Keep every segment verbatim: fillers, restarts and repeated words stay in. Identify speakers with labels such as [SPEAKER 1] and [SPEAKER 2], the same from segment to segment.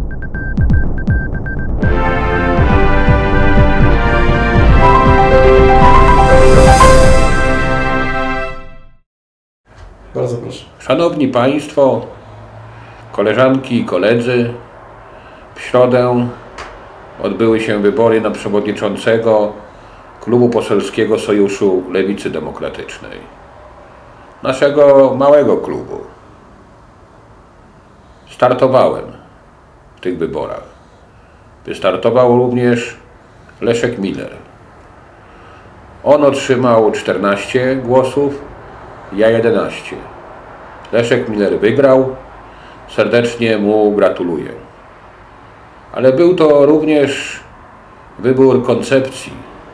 [SPEAKER 1] Bardzo proszę.
[SPEAKER 2] Szanowni Państwo, koleżanki i koledzy, w środę odbyły się wybory na przewodniczącego Klubu Poselskiego Sojuszu Lewicy Demokratycznej. Naszego małego klubu. Startowałem w tych wyborach. Wystartował również Leszek Miller. On otrzymał czternaście głosów, ja jedenaście. Leszek Miller wygrał. Serdecznie mu gratuluję. Ale był to również wybór koncepcji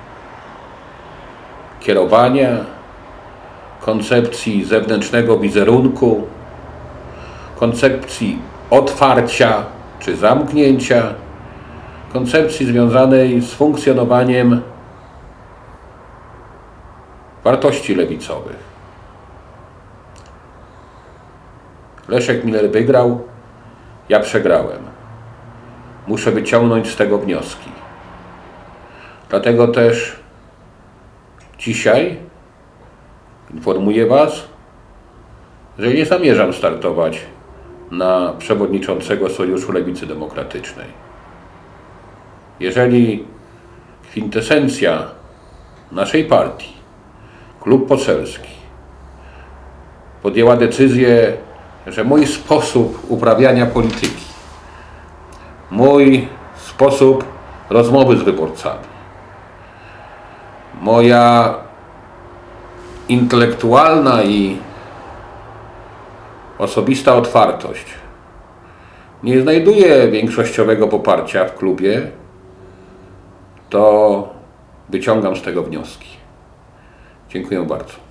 [SPEAKER 2] kierowania, koncepcji zewnętrznego wizerunku, koncepcji otwarcia czy zamknięcia, koncepcji związanej z funkcjonowaniem wartości lewicowych. Leszek Miller wygrał, ja przegrałem. Muszę wyciągnąć z tego wnioski. Dlatego też dzisiaj informuję Was, że nie zamierzam startować na przewodniczącego Sojuszu Lewicy Demokratycznej. Jeżeli kwintesencja naszej partii, klub poselski, podjęła decyzję, że mój sposób uprawiania polityki, mój sposób rozmowy z wyborcami, moja intelektualna i osobista otwartość nie znajduje większościowego poparcia w klubie, to wyciągam z tego wnioski. Dziękuję bardzo.